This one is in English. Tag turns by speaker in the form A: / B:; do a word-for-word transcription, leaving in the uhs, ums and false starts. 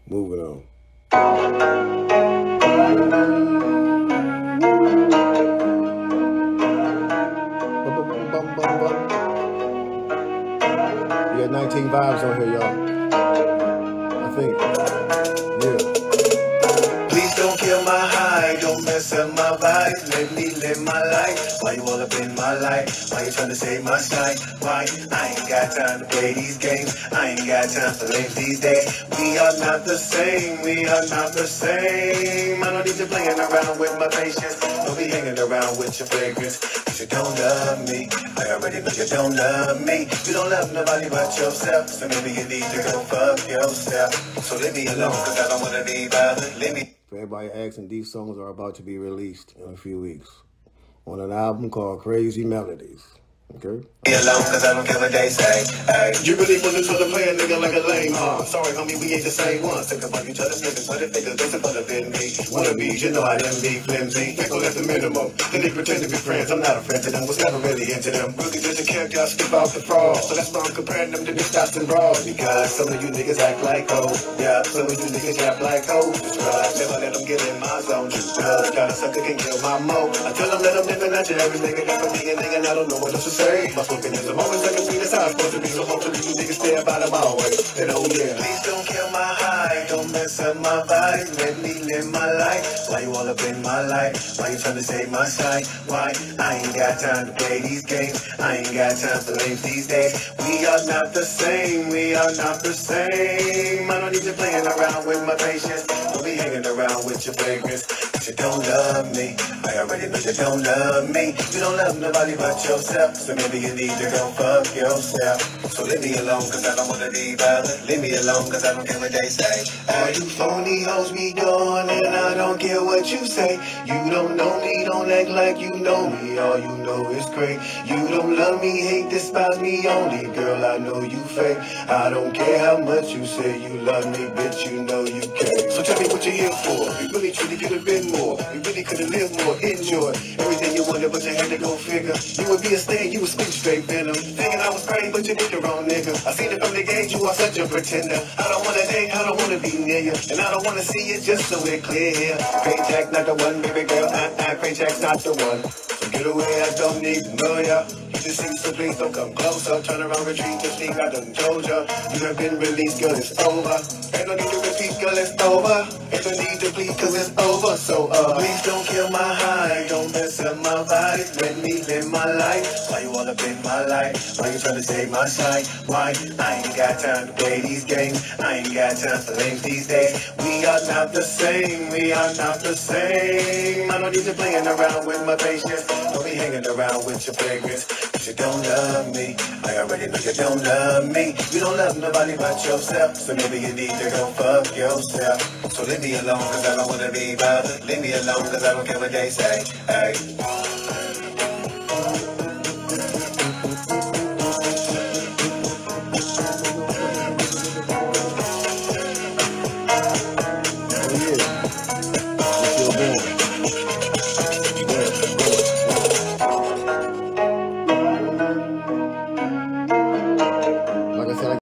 A: Moving on. We got nineteen vibes on here, y'all. I think. Yeah.
B: Please don't kill my high, don't mess up my vibe. Let me live my life. Why you all up in my life? Why you trying to save my shine? Why? I ain't got time to play these games. I ain't got time for lames these days. We are not the same, we are not the same. I don't need you playing around with my patience. Don't be hanging around with your fragrance. Cause you don't love me. I already know you don't love me. You don't love nobody but yourself. So maybe you need to go fuck yourself. So leave me alone, cause I don't wanna be bothered. Leave me.
A: For everybody asking, these songs are about to be released in a few weeks on an album called Crazy Melodies. Okay?
B: Be alone, cause I don't care what they say. Hey,
C: you really wanna try to play a nigga like a lame, huh? I'm sorry, homie, we ain't the same ones. Think about each other's niggas, but if niggas doesn't put up in me. Wanna be, you know I didn't be flimsy. Think at the minimum. Then they pretend to be friends. I'm not a friend to them, was never really into them. Really just a character, I skip out the fraud. So that's why I'm comparing them to the shots and bras. Because some of you niggas act like hoes. Yeah, some of you niggas rap like hoes. Right? Never let them get in my zone. Just cause got a sucker can kill my mo. I tell them let them live in that every nigga got for me and nigga, and I don't know what else to say. My fucking is I'm always like a see that's how it's supposed to be. So hopefully you niggas stay up out of my way. And oh yeah.
B: Please don't kill my high, don't mess up my vibe. Let me live my life. Why you all up in my life? Why you trying to save my shine? Why? I ain't got time to play these games. I ain't got time for lames these days. We are not the same, we are not the same. I don't need you playing around with my patience. Don't be hanging around with your fragrance. But you don't love me. I already know you don't love me. You don't love nobody but yourself. So maybe you need to go fuck yourself. So leave me alone, cause I don't wanna be bothered. Leave me alone, cause I don't care what they say.
C: All you phony hoes be doing, and I don't care what you say. You don't know me, don't act like you know me. All you know is great. You don't love me, hate, despise me only. Girl, I know you fake. I don't care how much you say you love me, bitch, you know you can't. So tell me what you're here for. You really truly could have been more. You really could have lived more, enjoy everything you wanted, but you had to go figure. You would be a stain, you would speak straight venom. Thinking I was crazy, but you did the wrong nigga. I seen it from the gate, you are such a pretender. I don't wanna date, I don't wanna be near you. And I don't wanna see it just so we're clear here. Paycheck not the one, baby girl, uh-uh, paycheck's not the one. So get away, I don't need to know ya. You just see, so please don't come closer. Turn around, retreat, just think I done told ya. You have been released, girl, it's over. Ain't no need to repeat, girl, it's over. Ain't no need to plead, cause it's over. So, uh,
B: please don't kill my high, don't mess up my vibe. Let me live my life. Why you all up in my life? Why you trying to save my shine? Why? I ain't got time to play these games. I ain't got time for lames these days. We are not the same, we are not the same. I don't need you playing around with my patience. Don't be hanging around with your fragrance. Cause you don't love me. I already know you don't love me. You don't love nobody but yourself. So maybe you need to go fuck yourself. So leave me alone, cause I don't wanna be bothered. Leave me alone, cause I don't care what they say. Hey.